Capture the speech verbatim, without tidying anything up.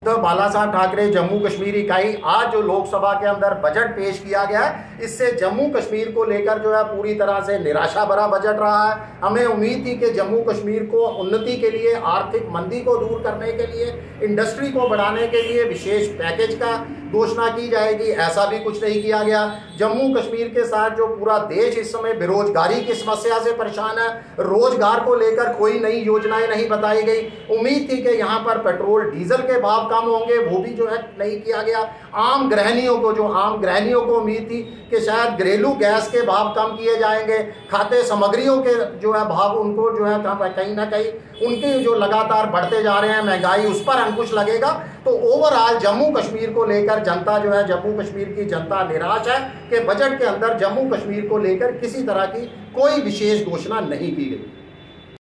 तो बाला साहब ठाकरे जम्मू कश्मीर इकाई आज जो लोकसभा के अंदर बजट पेश किया गया है, इससे जम्मू कश्मीर को लेकर जो है पूरी तरह से निराशा भरा बजट रहा है। हमें उम्मीद थी कि जम्मू कश्मीर को उन्नति के लिए, आर्थिक मंदी को दूर करने के लिए, इंडस्ट्री को बढ़ाने के लिए विशेष पैकेज का घोषणा की जाएगी। ऐसा भी कुछ नहीं किया गया। जम्मू कश्मीर के साथ जो पूरा देश इस समय बेरोजगारी की समस्या से परेशान है, रोजगार को लेकर कोई नई योजनाएं नहीं बताई गई। उम्मीद थी कि यहाँ पर पेट्रोल डीजल के भाव कम होंगे, वो भी जो है नहीं किया गया। आम गृहणियों को जो आम गृहणियों को उम्मीद थी कि शायद घरेलू गैस के भाव कम किए जाएंगे, खाद्य सामग्रियों के जो है भाव उनको जो है कहीं ना कहीं उनके जो लगातार बढ़ते जा रहे हैं महंगाई, उस पर अंकुश लगेगा। तो ओवरऑल जम्मू कश्मीर को लेकर जनता जो है, जम्मू कश्मीर की जनता निराश है कि बजट के अंदर जम्मू कश्मीर को लेकर किसी तरह की कोई विशेष घोषणा नहीं की गई।